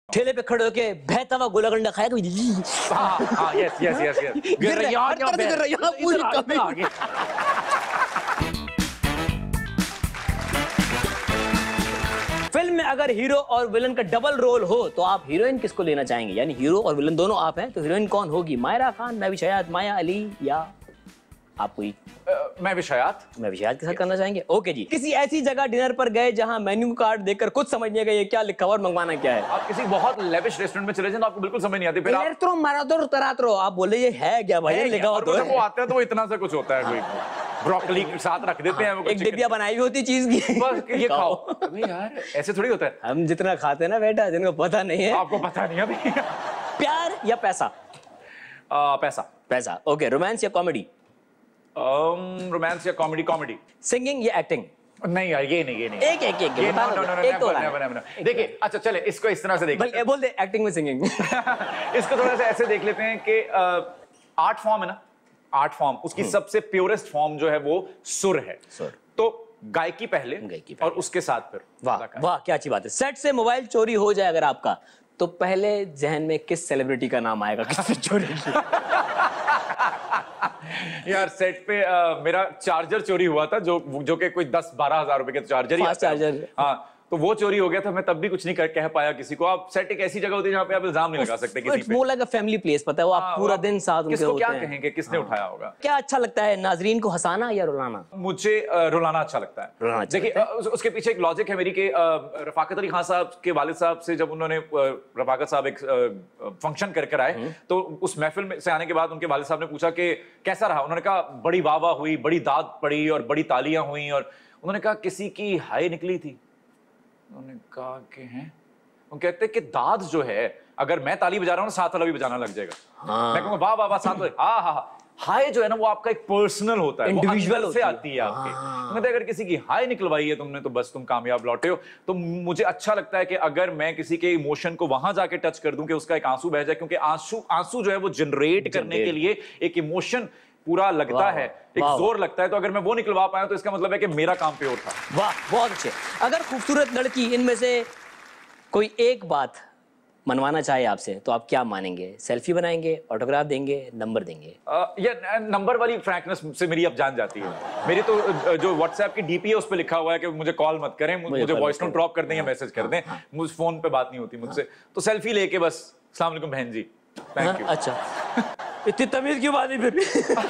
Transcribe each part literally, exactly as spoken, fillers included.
ठेले पे खड़े होके बहता हुआ गोला गंडा खाया कभी? हाँ हाँ यस यस यस यस गिर रही है पूरी कभी। फिल्म में अगर हीरो और विलन का डबल रोल हो तो आप हीरोइन किसको लेना चाहेंगे? यानी हीरो और विलन दोनों आप हैं, तो हीरोइन कौन होगी? मायरा खान, मैं विशायत, माया अली, या आप कोई? uh, मैं विशायत मैं विशायत के साथ करना चाहेंगे। ओके जी। किसी ऐसी जगह डिनर पर गए जहां मेन्यू कार्ड देखकर कुछ समझ नहीं गए ये क्या लिखा हुआ और मंगवाना क्या है? आप किसी बहुत लेविश रेस्टोरेंट में चले जाएं तो आपको बिल्कुल समझ नहीं आती, फिर आप तो मारा दो तरात रहो, आप बोले ये है क्या भाई? लिखा हुआ तो वो आता है तो वो इतना सा कुछ होता है, कोई ब्रोकली के साथ रख देते हैं, एक डिबिया बनाई हुई होती चीज की, बस ये खाओ। अबे यार ऐसे थोड़ी होता है। हम जितना खाते हैं ना बेटा, जिनको पता नहीं है। आपको पता नहीं अभी। प्यार या पैसा? पैसा। पैसा। ओके। रोमांस या कॉमेडी? रोमांस या कॉमेडी? कॉमेडी। सिंगिंग या एक्टिंग? नहीं यार ये नहीं ये नहीं एक एक एक ये नो नो नो एक तो देखिए, अच्छा चले इसको इस तरह से देखिए, बोल दे एक्टिंग में सिंगिंग। इसको थोड़ा सा ऐसे देख लेते हैं कि आर्ट फॉर्म है ना, आर्ट फॉर्म उसकी सबसे प्योरेस्ट फॉर्म जो है वो सुर है। सुर। तो गायकी पहले, गायकी पहले और उसके साथ फिर। वाह वाह क्या अच्छी बात है। सेट से मोबाइल चोरी हो जाए अगर आपका, तो पहले जहन में किस सेलिब्रिटी का नाम आएगा? किससे चोरी की? यार सेट पे आ, मेरा चार्जर चोरी हुआ था, जो जो कि कोई दस बारह हजार रुपए के चार्जर ही चार्जर। हाँ, तो वो चोरी हो गया था। मैं तब भी कुछ नहीं कर कह पाया किसी को। आप सेट एक ऐसी जगह होती है जहाँ पे आप इल्जाम नहीं लगा सकते किसी पे। More like a family place, पता है वो, आप पूरा दिन साथ उनके होते हैं। क्या कहेंगे, किसने उठाया होगा? क्या अच्छा लगता है, नाजरीन को हंसाना या रुलाना? मुझे रुलाना अच्छा लगता है। देखिए उसके पीछे एक लॉजिक है मेरी कि रफाकत अली खान साहब के वालिद साहब से जब उन्होंने, रफाकत साहब एक फंक्शन कर कर आए, तो उस महफिल में से आने के बाद उनके वालिद साहब ने पूछा कि कैसा रहा। उन्होंने कहा बड़ी वाह वाह हुई, बड़ी दाद पड़ी और बड़ी तालियां हुई, और उन्होंने कहा किसी की हाय निकली थी। उन्होंने कहा कि हैं, वो कहते कि दाद जो है, अगर मैं ताली बजा रहा हूँ साथ वाला भी बजाना लग जाएगा। हाँ। मैं कहूँगा वाह वाह वाह साथ वाले, हाँ हाँ हाँ। हाय जो है ना वो आपका एक पर्सनल होता है, इंडिविजुअल से आती है आपके। हाँ। अगर किसी की हाय निकलवाई है तुमने तो बस तुम कामयाब लौटे हो। तो मुझे अच्छा लगता है कि अगर मैं किसी के इमोशन को वहां जाके टच कर दूं कि उसका एक आंसू बह जाए, क्योंकि आंसू आंसू जो है वो जनरेट करने के लिए एक इमोशन पूरा लगता है, एक जोर लगता है। तो अगर मैं वो निकलवा पाया तो इसका मतलब है कि मेरा काम प्योर था। वाह बहुत अच्छे। अगर खूबसूरत लड़की इनमें से कोई एक बात मनवाना चाहे आपसे तो आप क्या मानेंगे? सेल्फी बनाएंगे, ऑटोग्राफ देंगे, नंबर देंगे? आ, ये नंबर वाली फ्रैंकनेस से मेरी अब जान जाती है। मेरी तो जो व्हाट्सएप की डीपी है उस पे लिखा हुआ है कि मुझे कॉल मत करें, मुझे, मुझे वॉइस नोट ड्रॉप कर दें या मैसेज कर दें, मुझे फोन पे बात नहीं होती मुझसे। तो सेल्फी लेके बस अस्सलाम वालेकुम बहन जी, थैंक यू। अच्छा इतनी तमीज क्यों बात फिर भी?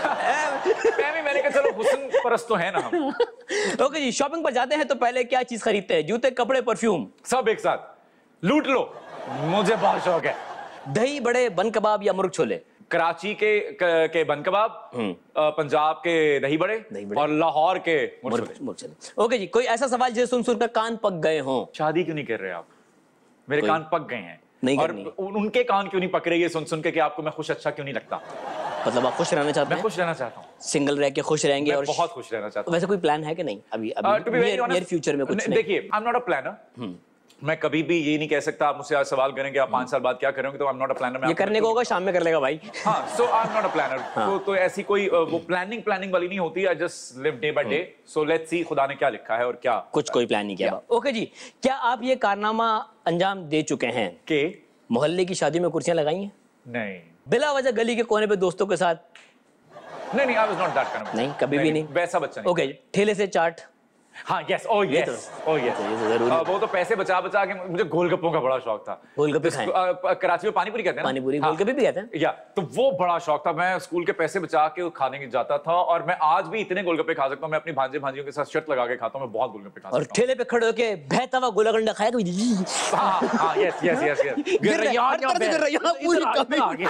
मैं मैंने कहा चलो हुस्न परस्त तो है ना हम। ओके जी, शॉपिंग पर जाते हैं तो पहले क्या चीज खरीदते हैं? जूते, कपड़े, परफ्यूम? सब एक साथ लूट लो, मुझे बहुत शौक है। दही बड़े, बन कबाब या मुर्ग छोले? कराची के के बन कबाब, पंजाब के दही बड़े, दही बड़े और लाहौर के मुर्ग छोले। ओके जी, कोई ऐसा सवाल जिसे सुन सुनकर कान पक गए हों? शादी क्यों नहीं कर रहे आप? मेरे कान पक गए हैं। नहीं और उनके कान क्यों नहीं पक रही है सुन सुन के कि आपको मैं खुश अच्छा क्यों नहीं लगता? मतलब आप खुश रहना चाहते हैं? मैं खुश रहना चाहता हूँ, सिंगल रह के खुश रहेंगे। और बहुत खुश रहना चाहता हूँ। वैसे कोई प्लान है कि नहीं अभी अभी नियर फ्यूचर में कुछ? देखिए I am not a planner. मैं कभी भी ये नहीं कह सकता, आप मुझसे आज सवाल करेंगे आप पांच साल बाद क्या करेंगे, तो I am not a planner. ये करने को होगा शाम में कर लेगा भाई। हाँ, so I am not a planner. तो तो ऐसी कोई वो प्लानिंग प्लानिंग वाली नहीं होती। I just live day by day. So let's see खुदा ने क्या लिखा है और क्या कुछ कोई प्लान नहीं किया। ओके जी, क्या आप ये कारनामा अंजाम दे चुके हैं कि मोहल्ले की शादी में कुर्सियां लगाई हैं? नहीं। बिला वजह गली के कोने पे दोस्तों के साथ? नहीं नहीं, I was not that kind of. नहीं, कभी भी नहीं वैसा बच्चा नहीं। ओके, ठेले से चाट? हाँ yes, oh yes, oh yes. वो तो पैसे बचा बचा के, मुझे गोलगप्पों का बड़ा शौक था। गोलगप्पे खाएं? कराची में पानीपुरी कहते हैं ना? पानीपुरी गोलगप्पे भी कहते हैं या, तो वो बड़ा शौक था। मैं स्कूल के पैसे बचा के खाने जाता था और मैं आज भी इतने गोलगप्पे खा सकता हूँ। मैं अपनी भांजे भांजियों के साथ शर्त लगा के खाता हूँ, मैं बहुत गोलगप्पे खा सकता हूँ। और ठेले पे खड़े होके बहता हुआ गोला गंडा खाया कभी? हाँ हाँ यस यस यस यस। गिर रही है पूरी कभी।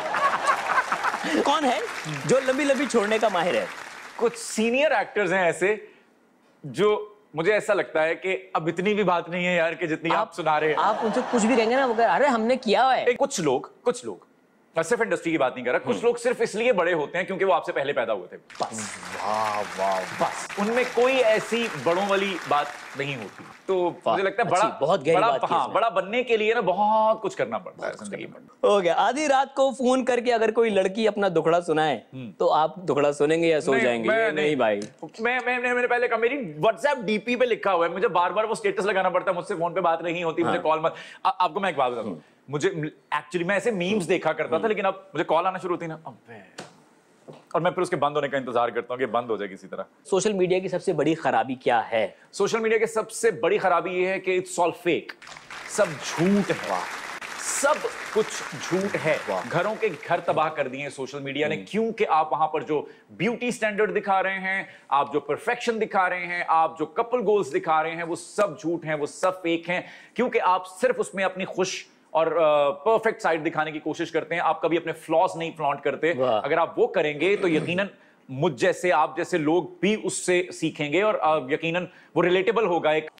कौन है जो लंबी लंबी छोड़ने का माहिर है? कुछ सीनियर एक्टर्स हैं ऐसे जो मुझे ऐसा लगता है कि अब इतनी भी बात नहीं है यार कि जितनी आप, आप सुना रहे हैं। आप उनसे कुछ भी कहेंगे ना वो कह अरे हमने किया है। कुछ लोग कुछ लोग सिर्फ इंडस्ट्री की बात नहीं कर रहा, कुछ लोग सिर्फ इसलिए बड़े होते हैं क्योंकि वो आपसे पहले पैदा हुए थे, बस। वाह वाह, बस उनमें कोई ऐसी बड़ों वाली बात नहीं होती। तो मुझे लगता है बड़ा बहुत गहरी बड़ा बात की हाँ इसमें। बड़ा बनने के लिए ना बहुत कुछ करना पड़ता है जिंदगी में। हो गया। आधी रात को फोन करके अगर कोई लड़की अपना दुखड़ा सुनाए तो आप दुखड़ा सुनेंगे या सो नहीं, जाएंगे? मैं ये नहीं भाई। मैं मैं मैं मैंने पहले कहा मेरी व्हाट्सएप डीपी पे लिखा हुआ है, मुझे बार बार वो स्टेटस लगाना पड़ता है, मुझसे फोन पे बात नहीं होती, मुझे कॉल मत। आ, आपको मैं एक बात बताऊं, मुझे एक्चुअली मैं ऐसे मीम्स देखा करता था, लेकिन अब मुझे कॉल आना शुरू होती ना, अबे, और मैं फिर उसके बंद होने का इंतजार करता हूँ कि बंद हो जाए किसी तरह। सोशल मीडिया की सबसे बड़ी खराबी क्या है? सोशल मीडिया की सबसे बड़ी खराबी ये है कि इट्स ऑल फेक, सब झूठ है, सब कुछ झूठ है। घरों के घर तबाह कर दिए सोशल मीडिया ने, क्योंकि आप वहां पर जो ब्यूटी स्टैंडर्ड दिखा रहे हैं, आप जो परफेक्शन दिखा रहे हैं, आप जो कपल गोल्स दिखा रहे हैं, वो सब झूठ हैं, वो सब फेक हैं, क्योंकि आप सिर्फ उसमें अपनी खुश और परफेक्ट uh, साइड दिखाने की कोशिश करते हैं। आप कभी अपने फ्लॉज नहीं फ्लॉन्ट करते। अगर आप वो करेंगे तो यकीनन मुझ जैसे आप जैसे लोग भी उससे सीखेंगे और uh, यकीनन वो रिलेटेबल होगा। एक